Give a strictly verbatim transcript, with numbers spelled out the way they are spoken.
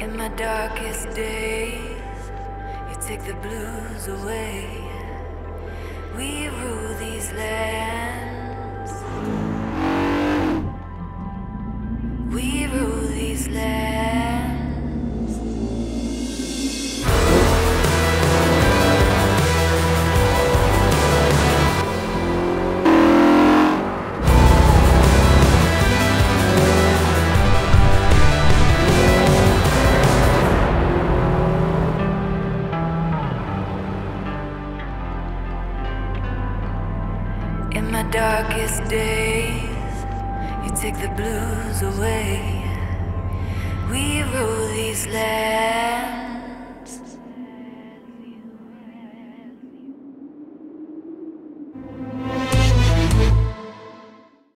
In my darkest days, you take the blues away. We rule these lands. We rule these lands. In my darkest days, you take the blues away. We rule these lands.